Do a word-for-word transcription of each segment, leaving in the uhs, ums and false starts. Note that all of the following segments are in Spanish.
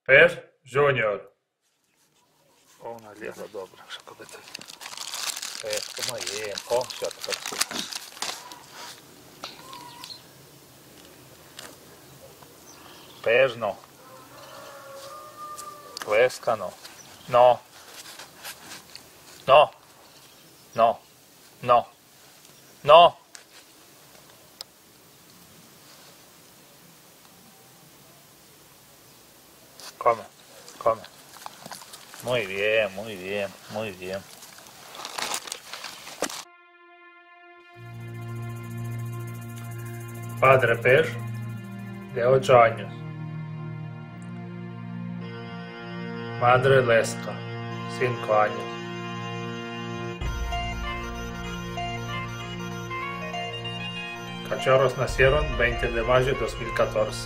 Pez Junior. Ona lijepa, dobra, kako bi te... Teško, ma jem, komšija tako su. Pežno. Pleskano. No. No. No. No. No. Come, come. Muy bien, muy bien, muy bien. Padre Pez, de ocho años. Madre Lesca, cinco años. Cachorros nacieron veinte de mayo de dos mil catorce.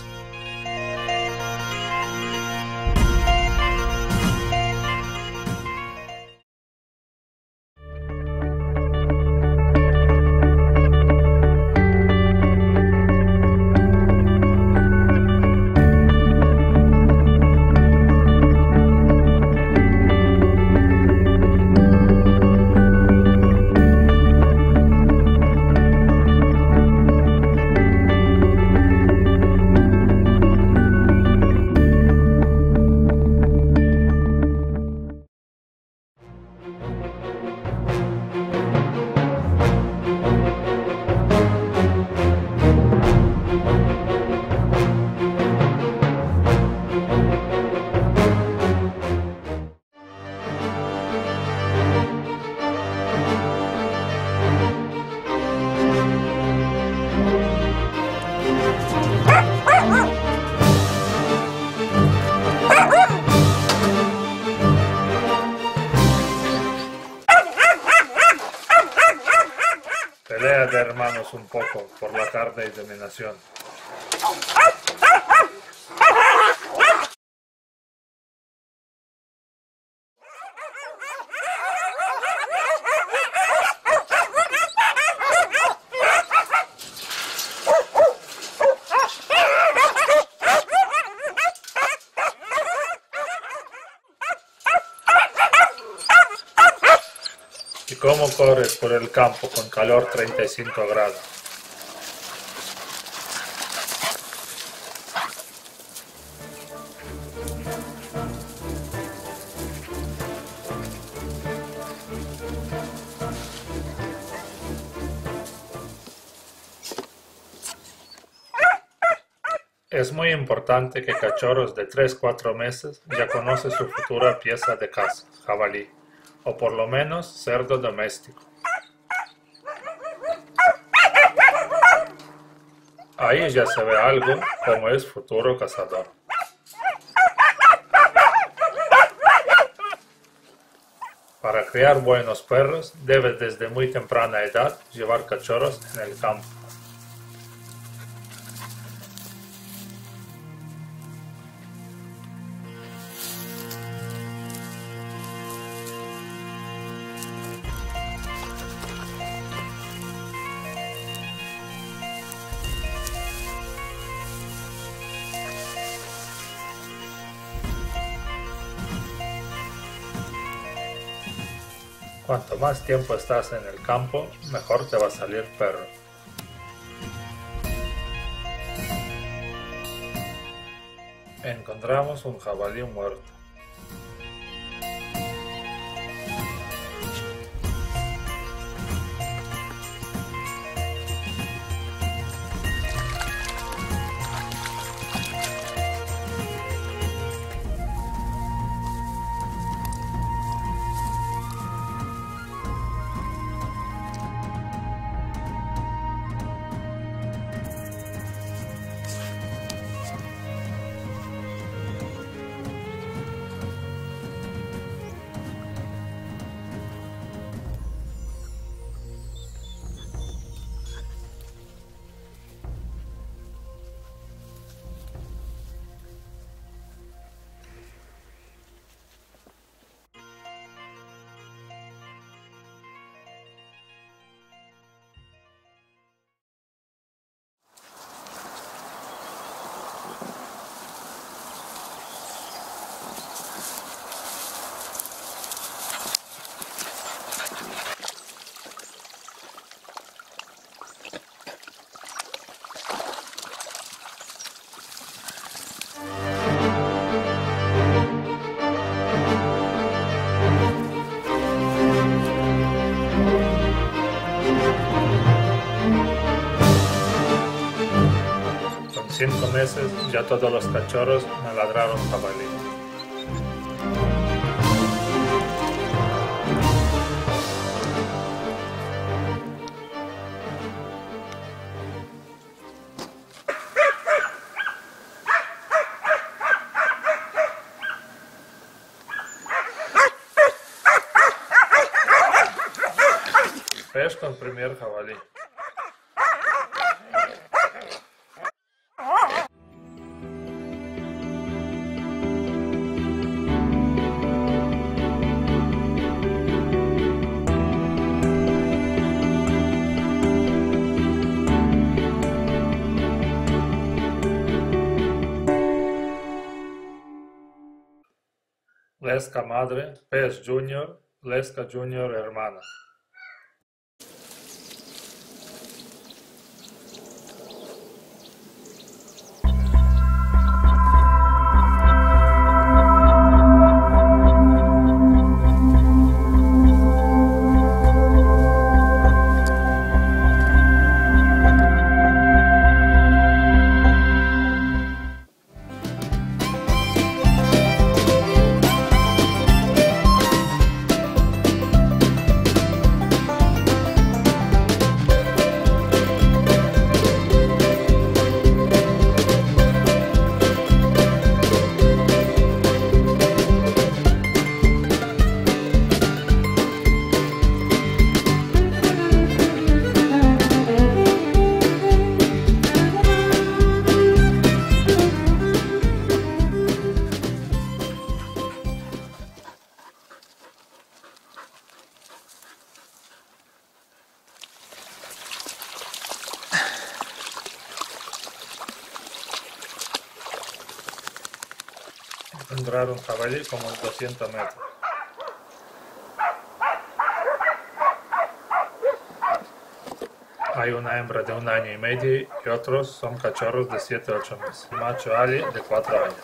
Pelea de hermanos un poco por la carne y dominación. ¿Y cómo corres por el campo con calor treinta y cinco grados? Es muy importante que cachorros de tres a cuatro meses ya conocen su futura pieza de caza, jabalí, o por lo menos cerdo doméstico. Ahí ya se ve algo como es futuro cazador. Para criar buenos perros, debes desde muy temprana edad llevar cachorros en el campo. Cuanto más tiempo estás en el campo, mejor te va a salir perro. Encontramos un jabalí muerto. cinco meses ya todos los cachorros me ladraron jabalí. Pesco el primer jabalí. Lesca madre, pez junior, lesca junior hermana. Encontrar un jabalí como doscientos metros. Hay una hembra de un año y medio y otros son cachorros de siete a ocho meses. El macho Ali de cuatro años.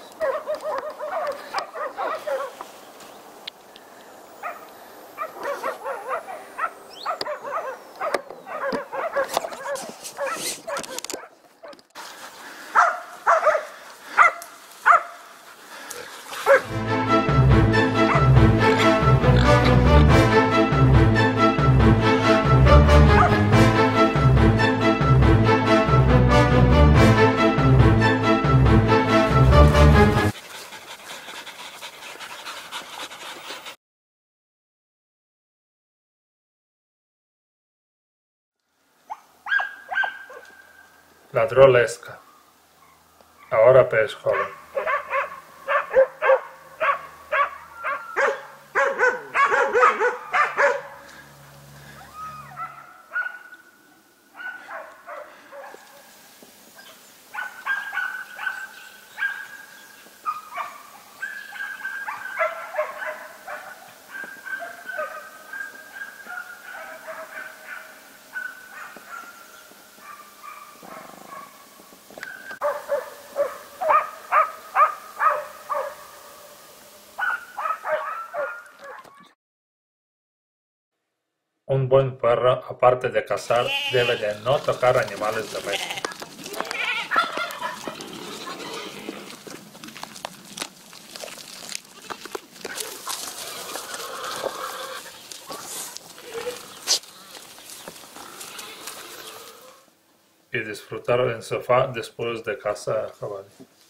Ladró lesca. Ahora pez joven. Un buen perro, aparte de cazar, debe de no tocar animales domésticos. Y disfrutar en sofá después de cazar jabalí.